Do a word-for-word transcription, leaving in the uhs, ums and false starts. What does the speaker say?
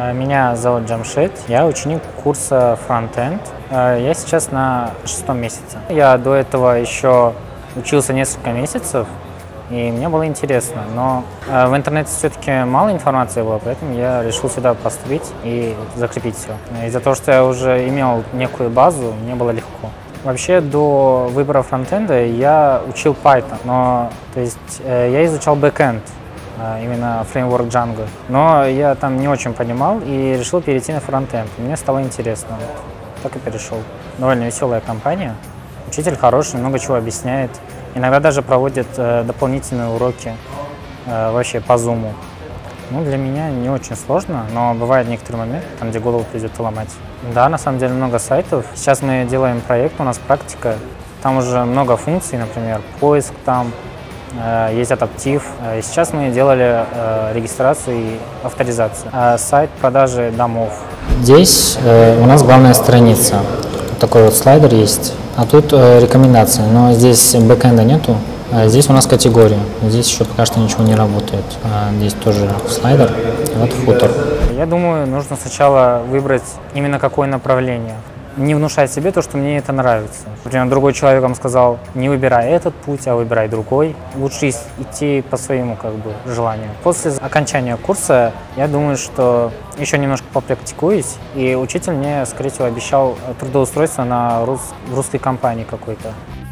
Меня зовут Джамшит, я ученик курса Frontend. Я сейчас на шестом месяце. Я до этого еще учился несколько месяцев, и мне было интересно, но в интернете все-таки мало информации было, поэтому я решил сюда поступить и закрепить все. Из-за того, что я уже имел некую базу, мне было легко. Вообще до выбора фронтенда я учил Python, но то есть я изучал бэкэнд, именно фреймворк Django, но я там не очень понимал и решил перейти на фронтенд. Мне стало интересно, так и перешел. Довольно веселая компания, учитель хороший, много чего объясняет, иногда даже проводит э, дополнительные уроки э, вообще по Zoom. Ну, для меня не очень сложно, но бывают некоторые моменты, там, где голову придется ломать. Да, на самом деле много сайтов. Сейчас мы делаем проект, у нас практика, там уже много функций, например, поиск там, есть адаптив. Сейчас мы делали регистрацию и авторизацию. Сайт продажи домов. Здесь у нас главная страница. Тут такой вот слайдер есть, а тут рекомендации. Но здесь бэкэнда нету. Здесь у нас категория. Здесь еще пока что ничего не работает. Здесь тоже слайдер. Вот футер. Я думаю, нужно сначала выбрать именно какое направление. Не внушать себе то, что мне это нравится. Например, другой человек вам сказал, не выбирай этот путь, а выбирай другой. Лучше идти по своему как бы желанию. После окончания курса, я думаю, что еще немножко попрактикуюсь, и учитель мне, скорее всего, обещал трудоустройство на рус... в русской компании какой-то.